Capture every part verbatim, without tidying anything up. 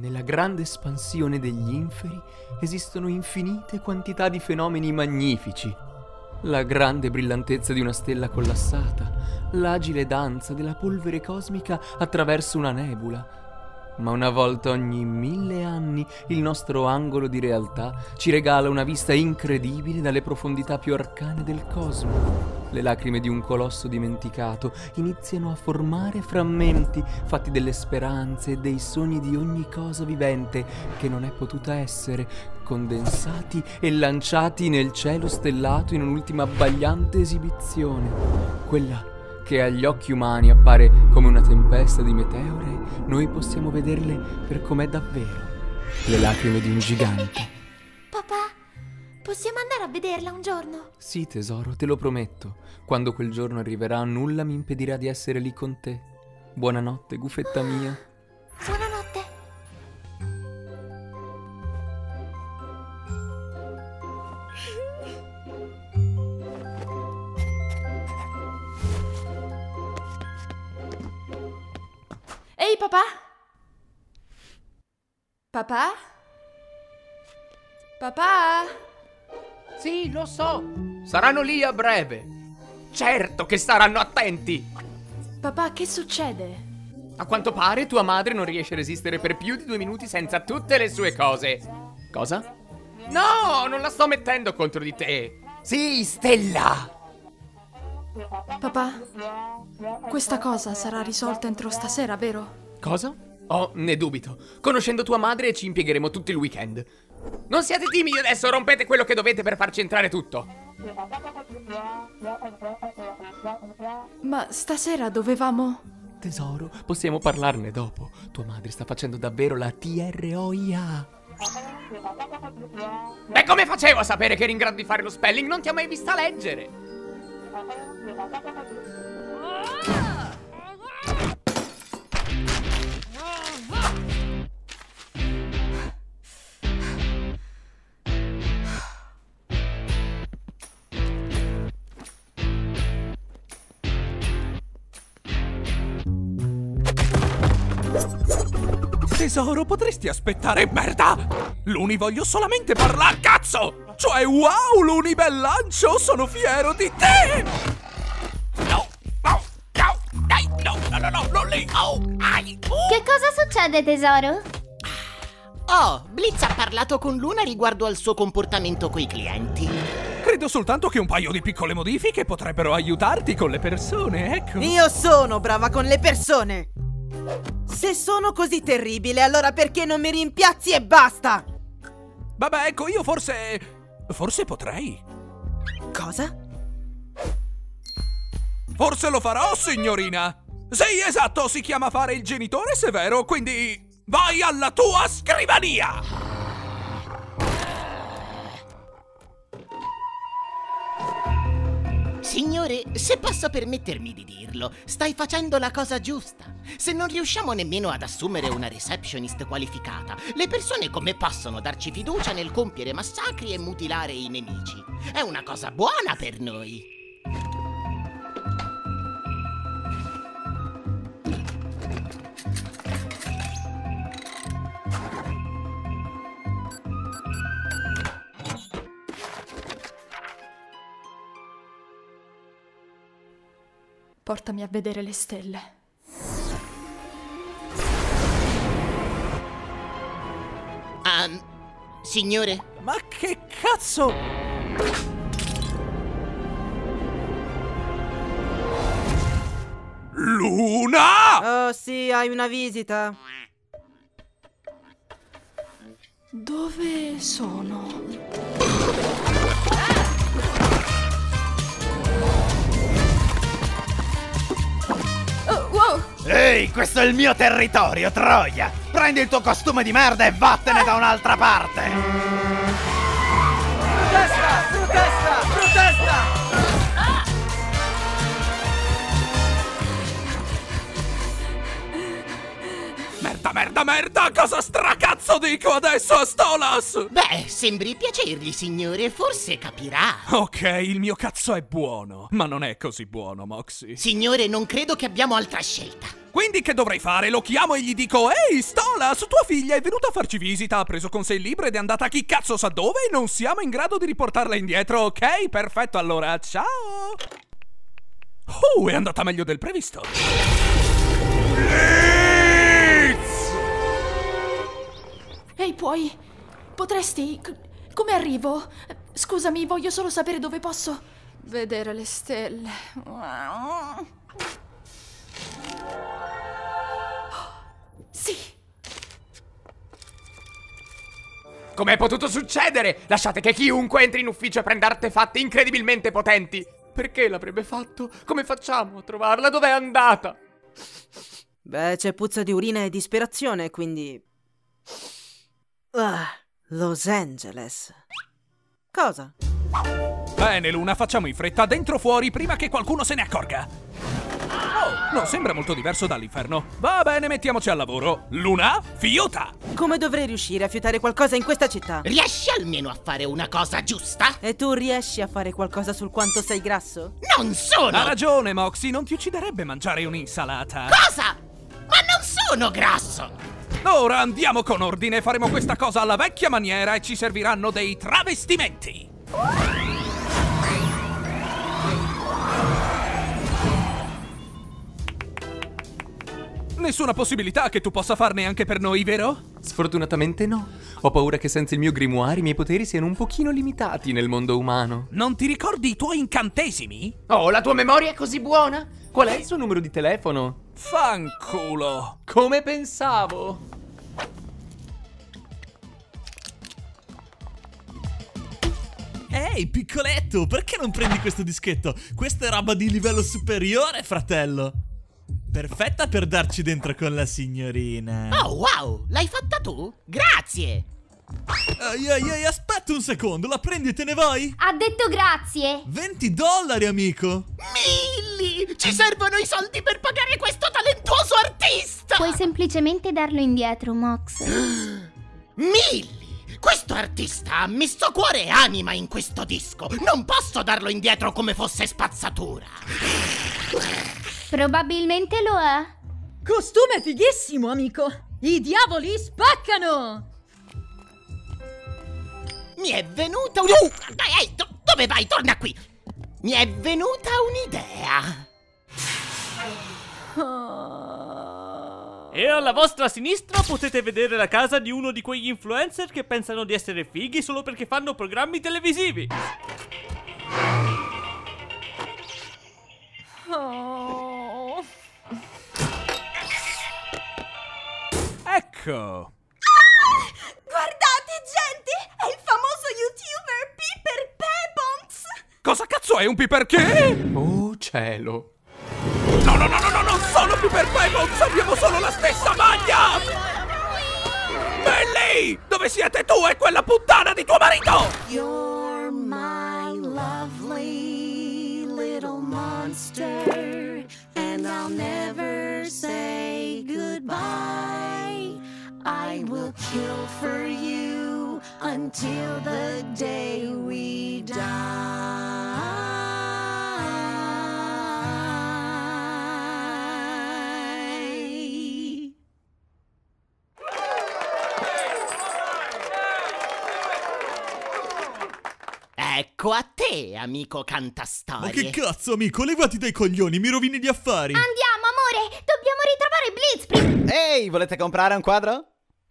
nella grande espansione degli inferi esistono infinite quantità di fenomeni magnifici. La grande brillantezza di una stella collassata, l'agile danza della polvere cosmica attraverso una nebula. Ma una volta ogni mille anni il nostro angolo di realtà ci regala una vista incredibile dalle profondità più arcane del cosmo. Le lacrime di un colosso dimenticato iniziano a formare frammenti fatti delle speranze e dei sogni di ogni cosa vivente che non è potuta essere, condensati e lanciati nel cielo stellato in un'ultima abbagliante esibizione. Quella che agli occhi umani appare come una tempesta di meteore, noi possiamo vederle per com'è davvero. Le lacrime di un gigante. Papà, possiamo andare a vederla un giorno? Sì, tesoro, te lo prometto. Quando quel giorno arriverà, nulla mi impedirà di essere lì con te. Buonanotte, gufetta mia. Buonanotte. Ehi, papà? Papà? Papà? Sì, lo so. Saranno lì a breve. Certo che staranno attenti. Papà, che succede? A quanto pare tua madre non riesce a resistere per più di due minuti senza tutte le sue cose. Cosa? No, non la sto mettendo contro di te. Sì, Stella. Papà, questa cosa sarà risolta entro stasera, vero? Cosa? Oh, ne dubito. Conoscendo tua madre ci impiegheremo tutto il weekend. Non siate timidi adesso, rompete quello che dovete per farci entrare tutto. Ma stasera dovevamo... Tesoro, possiamo parlarne dopo. Tua madre sta facendo davvero la T R O I A. Beh, come facevo a sapere che eri in grado di fare lo spelling? Non ti ho mai vista leggere. Tesoro, potresti aspettare, merda! Luni, voglio solamente parlare, cazzo! Cioè, wow, Luni, bel lancio! Sono fiero di te! No, no, no, dai, no, no, no, no, non lì! Oh, ai, uh. Che cosa succede, tesoro? Oh, Blitz ha parlato con Luna riguardo al suo comportamento coi clienti. Credo soltanto che un paio di piccole modifiche potrebbero aiutarti con le persone, ecco. Io sono brava con le persone! Se sono così terribile, allora perché non mi rimpiazzi e basta? Vabbè, ecco, io forse... forse potrei. Cosa? Forse lo farò, signorina. Sì, esatto, si chiama fare il genitore severo, quindi... vai alla tua scrivania! Signore, se posso permettermi di dirlo, stai facendo la cosa giusta. Se non riusciamo nemmeno ad assumere una receptionist qualificata, le persone come possono darci fiducia nel compiere massacri e mutilare i nemici? È una cosa buona per noi. Portami a vedere le stelle. Um, signore? Ma che cazzo? Luna! Oh sì, hai una visita. Dove sono? Ehi, questo è il mio territorio, Troia! Prendi il tuo costume di merda e vattene da un'altra parte! Protesta! Protesta! Protesta! Ah! Merda, merda, una merda! Cosa stracazzo dico adesso a Stolas? Beh, sembri piacergli, signore, forse capirà. Ok, il mio cazzo è buono, ma non è così buono, Moxie. Signore, non credo che abbiamo altra scelta. Quindi che dovrei fare? Lo chiamo e gli dico: ehi, Stolas, tua figlia è venuta a farci visita, ha preso con sé il libro ed è andata chi cazzo sa dove e non siamo in grado di riportarla indietro, ok? Perfetto, allora, ciao! Uh, è andata meglio del previsto. Ehi, puoi... Potresti... c- Come arrivo? Scusami, voglio solo sapere dove posso vedere le stelle. Sì. Com'è potuto succedere? Lasciate che chiunque entri in ufficio e prenda artefatti incredibilmente potenti. Perché l'avrebbe fatto? Come facciamo a trovarla? Dov'è andata? Beh, c'è puzza di urina e disperazione, quindi... Ah, Los Angeles. Cosa? Bene, Luna, facciamo in fretta, dentro o fuori, prima che qualcuno se ne accorga. Oh, non sembra molto diverso dall'inferno. Va bene, mettiamoci al lavoro. Luna, fiuta! Come dovrei riuscire a fiutare qualcosa in questa città? Riesci almeno a fare una cosa giusta? E tu riesci a fare qualcosa sul quanto sei grasso? Non sono... Ha ragione, Moxie, non ti ucciderebbe mangiare un'insalata. Cosa? Ma non sono grasso! Ora andiamo con ordine, faremo questa cosa alla vecchia maniera e ci serviranno dei travestimenti. Nessuna possibilità che tu possa farne anche per noi, vero? Sfortunatamente no. Ho paura che senza il mio grimoire i miei poteri siano un pochino limitati nel mondo umano. Non ti ricordi i tuoi incantesimi? Oh, la tua memoria è così buona? Qual è il suo numero di telefono? Fanculo! Come pensavo! Ehi, piccoletto, perché non prendi questo dischetto? Questa è roba di livello superiore, fratello! Perfetta per darci dentro con la signorina. Oh, wow! L'hai fatta tu? Grazie! Ehi, ehi, ehi, aspetta un secondo, la prendi e te ne vai? Ha detto grazie. venti dollari, amico! Milli! Ci servono i soldi per pagare questo talentuoso artista! Puoi semplicemente darlo indietro, Mox. Milli! Questo artista ha messo cuore e anima in questo disco! Non posso darlo indietro come fosse spazzatura! Probabilmente lo è. Costume fighissimo, amico! I diavoli spaccano! Mi è venuta un... Uh, ehi, do- dove vai? Torna qui! Mi è venuta un'idea! E alla vostra sinistra potete vedere la casa di uno di quegli influencer che pensano di essere fighi solo perché fanno programmi televisivi. Oh. Ecco! Guardate, gente! È il famoso youtuber Piper Pebons! Cosa cazzo è un piper che? Oh, cielo! No, no, no, no, no, non sono Piper Pebbles, abbiamo solo la stessa maglia! Belly! Dove siete tu e quella puttana di tuo marito? You're my lovely little monster, and I'll never say goodbye. I will kill for you until the day we die. Ecco a te, amico cantastorie. Ma che cazzo, amico? Levati dai coglioni, mi rovini gli affari. Andiamo, amore! Dobbiamo ritrovare Blitzkrieg! Ehi, volete comprare un quadro?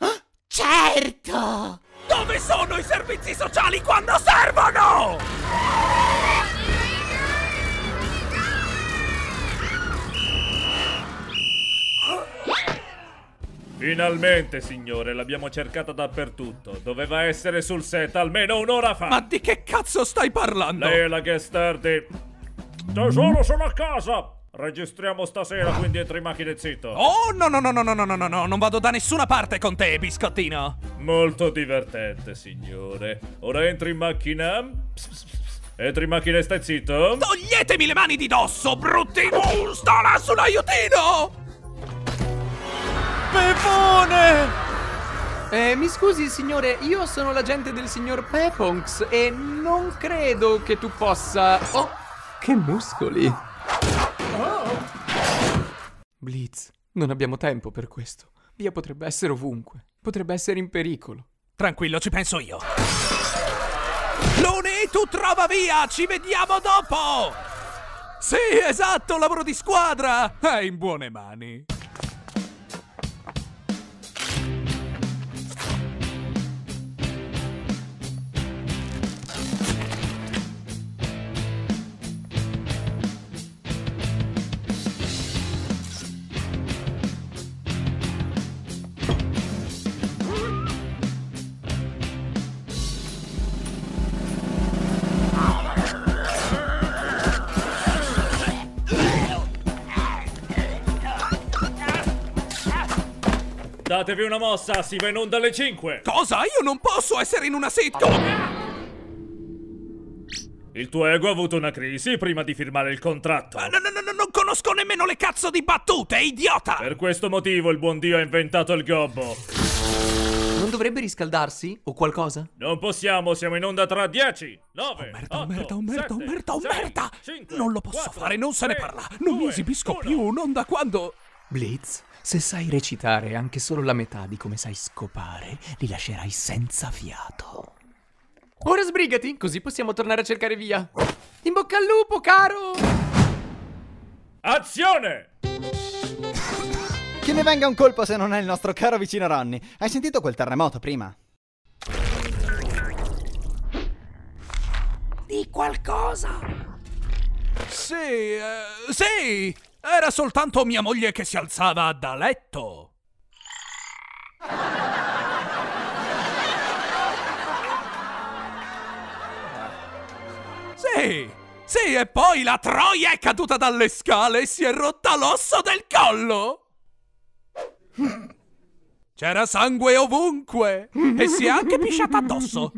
Certo! Dove sono i servizi sociali quando servono? Finalmente, signore, l'abbiamo cercata dappertutto. Doveva essere sul set almeno un'ora fa. Ma di che cazzo stai parlando? Lei è la guest star di... Tesoro, sono a casa! Registriamo stasera, quindi entri in macchina e zitto. Oh, no, no, no, no, no, no, no, no, no, non vado da nessuna parte con te, biscottino. Molto divertente, signore. Ora entri in macchina. Pss, pss, pss. Entri in macchina e stai zitto. Toglietemi le mani di dosso, brutti! Uh, sto là sull'aiutino! Pepone! Eh, mi scusi, signore, io sono l'agente del signor Peponks e non credo che tu possa... Oh, che muscoli! Oh. Blitz, non abbiamo tempo per questo. Via potrebbe essere ovunque. Potrebbe essere in pericolo. Tranquillo, ci penso io. Luni, tu trova via! Ci vediamo dopo! Sì, esatto, lavoro di squadra! È in buone mani. Datevi una mossa, si va in onda alle cinque. Cosa? Io non posso essere in una sitcom! Il tuo ego ha avuto una crisi prima di firmare il contratto. No, no, no, no, non conosco nemmeno le cazzo di battute, idiota! Per questo motivo il buon Dio ha inventato il gobbo. Non dovrebbe riscaldarsi o qualcosa? Non possiamo, siamo in onda tra dieci, nove, Oh merda, oh otto, merda, oh merda, sette, oh merda, oh sei, merda! cinque, Non lo posso quattro, fare, non se ne tre, parla! Non due, mi esibisco uno. più, non da quando... Blitz, se sai recitare anche solo la metà di come sai scopare, li lascerai senza fiato. Ora sbrigati, così possiamo tornare a cercare via. In bocca al lupo, caro! Azione! Che ne venga un colpo se non è il nostro caro vicino Ronny. Hai sentito quel terremoto prima? Di qualcosa! Sì, eh, sì! Era soltanto mia moglie che si alzava da letto. Sì, sì, e poi la troia è caduta dalle scale e si è rotta l'osso del collo. C'era sangue ovunque e si è anche pisciata addosso.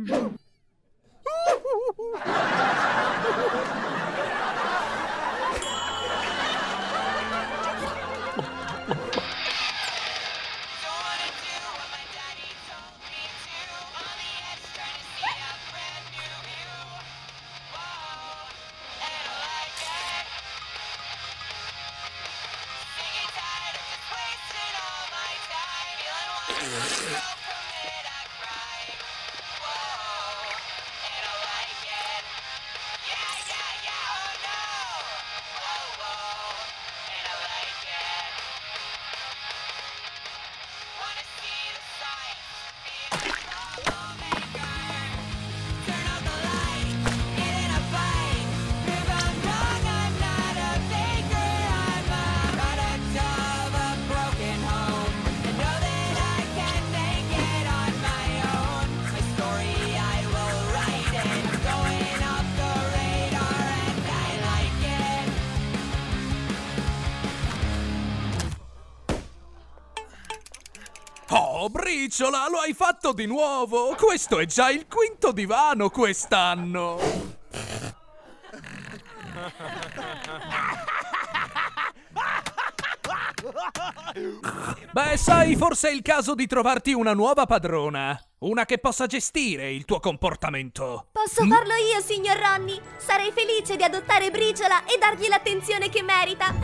Oh, Briciola, lo hai fatto di nuovo! Questo è già il quinto divano quest'anno! Beh, sai, forse è il caso di trovarti una nuova padrona. Una che possa gestire il tuo comportamento. Posso Mm? farlo io, signor Ronny? Sarei felice di adottare Briciola e dargli l'attenzione che merita.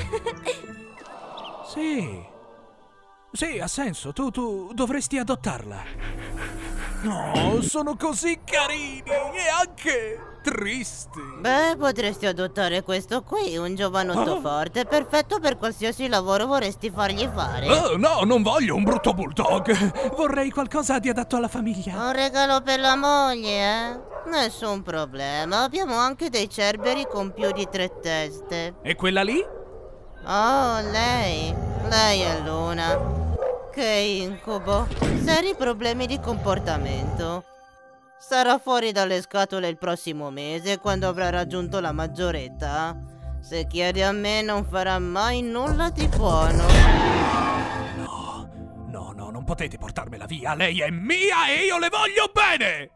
Sì. Sì, ha senso. Tu, tu dovresti adottarla. No, sono così carini e anche tristi. Beh, potresti adottare questo qui, un giovanotto Oh. forte, perfetto per qualsiasi lavoro vorresti fargli fare. Oh, no, non voglio un brutto bulldog. Vorrei qualcosa di adatto alla famiglia. Un regalo per la moglie, eh? Nessun problema, abbiamo anche dei cerberi con più di tre teste. E quella lì? Oh, lei. Lei è Luna. Che incubo. Seri problemi di comportamento. Sarà fuori dalle scatole il prossimo mese, quando avrà raggiunto la maggiore età. Se chiede a me, non farà mai nulla di buono. No, no, no, non potete portarmela via. Lei è mia e io le voglio bene.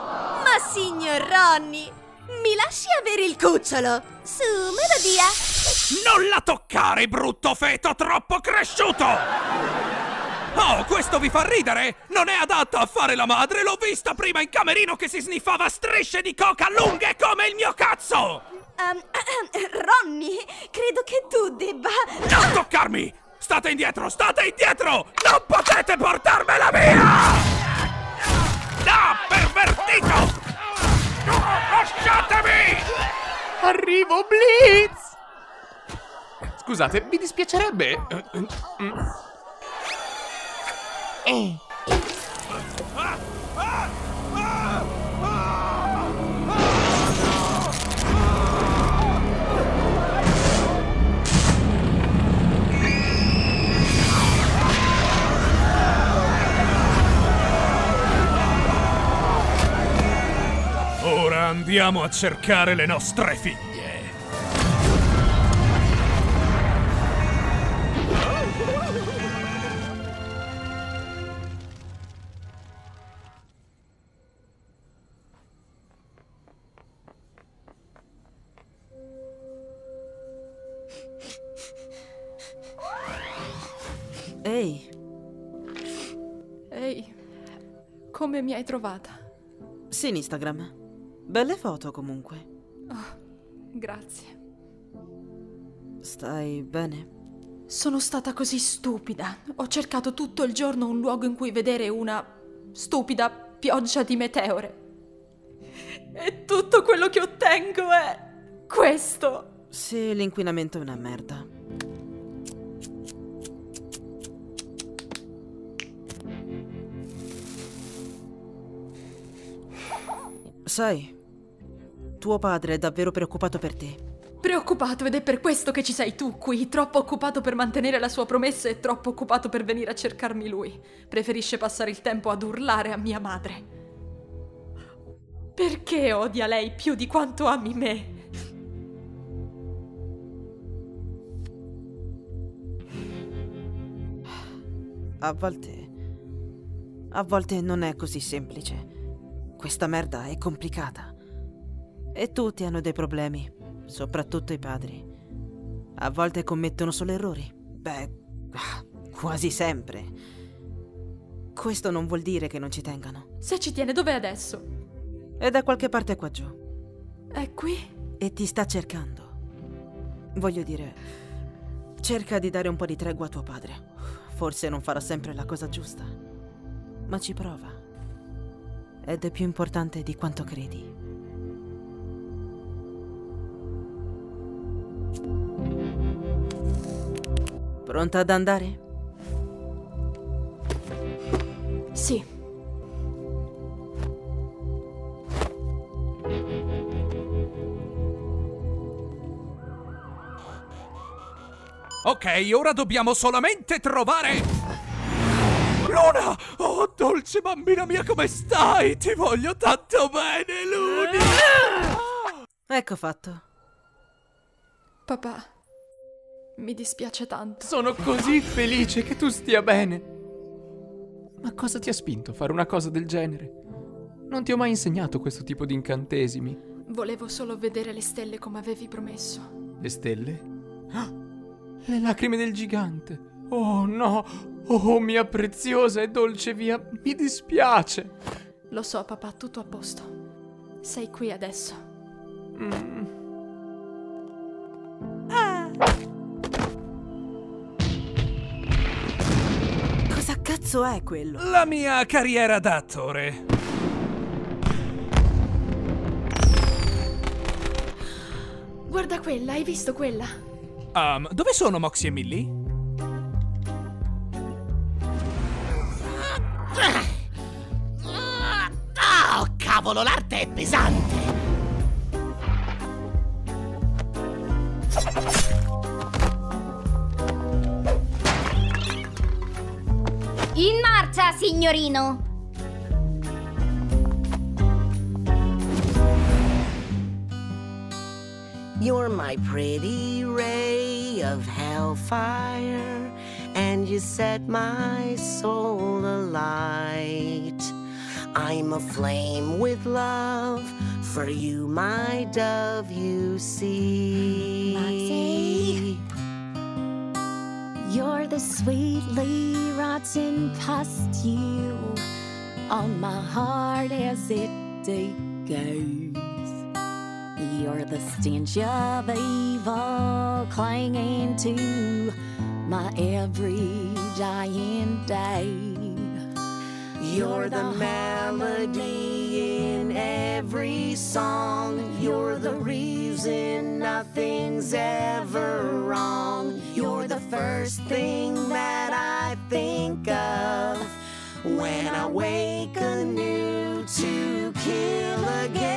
Ma signor Ronny, mi lasci avere il cucciolo? Su, Melodia. Non la toccare, brutto feto troppo cresciuto! Oh, questo vi fa ridere? Non è adatta a fare la madre, l'ho vista prima in camerino che si sniffava strisce di coca lunghe come il mio cazzo! Um, Ronny, credo che tu debba... Non toccarmi! State indietro, state indietro! Non potete portarmela via! No, pervertito! Lasciatemi! Arrivo, Blitz! Scusate, mi dispiacerebbe... Eh. Ora andiamo a cercare le nostre figlie. Ehi. Ehi, come mi hai trovata? Sì, in Instagram. Belle foto comunque. Oh, grazie. Stai bene? Sono stata così stupida. Ho cercato tutto il giorno un luogo in cui vedere una stupida pioggia di meteore. E tutto quello che ottengo è questo. Sì, l'inquinamento è una merda. Sai, tuo padre è davvero preoccupato per te. Preoccupato, ed è per questo che ci sei tu qui, troppo occupato per mantenere la sua promessa e troppo occupato per venire a cercarmi lui. Preferisce passare il tempo ad urlare a mia madre. Perché odia lei più di quanto ami me? A volte... A volte non è così semplice. Questa merda è complicata. E tutti hanno dei problemi, soprattutto i padri. A volte commettono solo errori. Beh, quasi sempre. Questo non vuol dire che non ci tengano. Se ci tiene, dov'è adesso? È da qualche parte qua giù. È qui? E ti sta cercando. Voglio dire, cerca di dare un po' di tregua a tuo padre. Forse non farà sempre la cosa giusta, ma ci prova. Ed è più importante di quanto credi. Pronta ad andare? Sì. Ok, ora dobbiamo solamente trovare... Luna! Oh, dolce bambina mia, come stai? Ti voglio tanto bene, Luna! Ecco fatto. Papà, mi dispiace tanto. Sono così felice che tu stia bene. Ma cosa ti ha spinto a fare una cosa del genere? Non ti ho mai insegnato questo tipo di incantesimi. Volevo solo vedere le stelle come avevi promesso. Le stelle? Ah, le lacrime del gigante. Oh no! Oh, mia preziosa e dolce via, mi dispiace. Lo so, papà, tutto a posto. Sei qui adesso. Mm. Ah. Cosa cazzo è quello? La mia carriera da attore. Guarda quella, hai visto quella? Um, dove sono Moxie e Millie? Oh, cavolo, l'arte è pesante! In marcia, signorino! You're my pretty ray of hellfire, and you set my soul alight. I'm aflame with love for you, my dove, you see. Moxie, sweetly rotten past you on my heart as it decays. You're the stench of evil clinging to my every dying day. You're the melody in every song. You're the reason nothing's ever wrong. You're the first thing that I think of when I wake anew to kill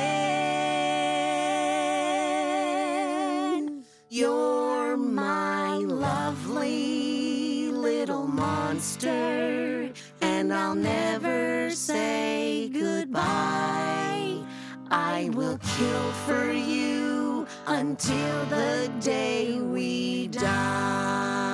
again. You're my lovely little monster, and I'll never say goodbye. I will kill for you until the day we die.